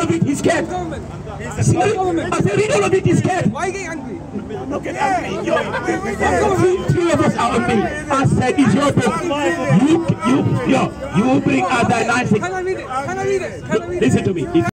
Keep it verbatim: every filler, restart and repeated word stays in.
of it, he's scared. I said, read all of it, he's scared. Why are you getting angry? I'm not getting angry. You're, three of us out of me. I said, it's your book. You, you, yo, you bring out that nine six. Can I read it? Can I read it? Can I read it? Listen to me.